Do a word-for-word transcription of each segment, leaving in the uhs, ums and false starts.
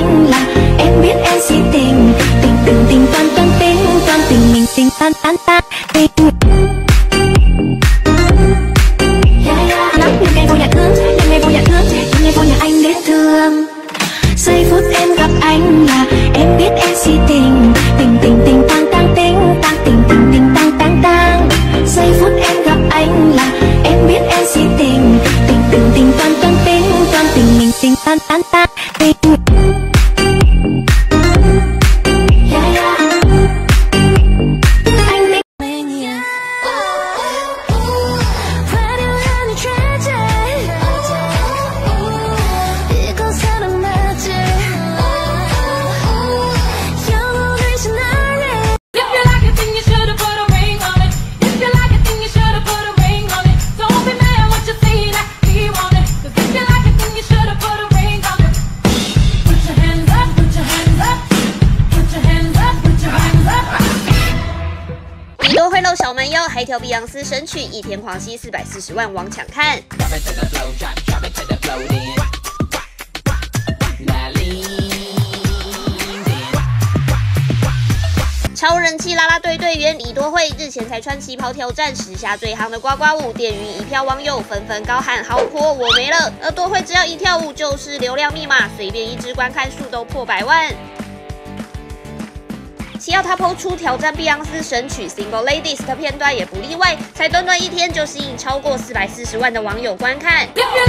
anh là em biết em si tình tình tình tình toan toan tình toan tình mình tình tan tan tan tình. Lắm những ngày vô nhà thương, những ngày vô nhà thương, những ngày vô nhà anh đến thương. Giây phút em gặp anh là em biết em si tình tình tình tình tang tang tình tang tình tình tình tang tang tang. Giây phút em gặp anh là em biết em si tình tình tình tình toan toan tình toan tình mình tình tan tan tan tình. 小蛮腰还跳碧昂斯神曲，一天狂吸四百四十万网抢看。超人气啦啦队队员李多慧日前才穿旗袍挑战时下最夯的呱呱舞，电晕一票网友纷纷高喊好婆我没了。而多慧只要一跳舞就是流量密码，随便一支观看数都破百万。其要他抛出挑战碧昂斯神曲 Single Ladies 的片段也不例外，才短短一天就吸引超过四百四十万的网友观看。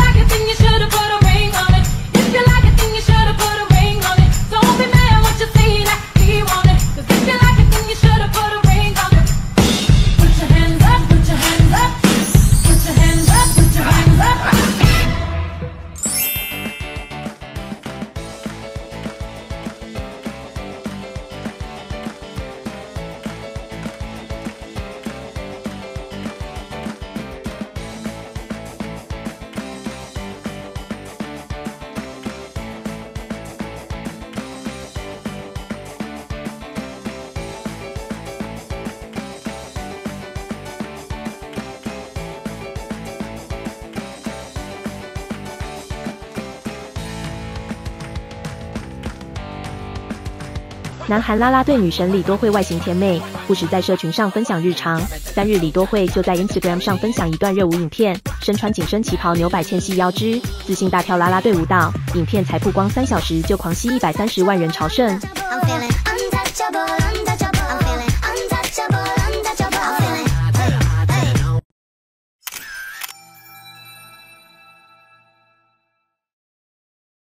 南韩啦啦队女神李多慧外形甜美，不时在社群上分享日常。三日，李多慧就在 Instagram 上分享一段热舞影片，身穿紧身旗袍，扭摆纤细腰肢，自信大跳啦啦队舞蹈。影片才曝光三小时就狂吸一百三十万人朝圣。I'm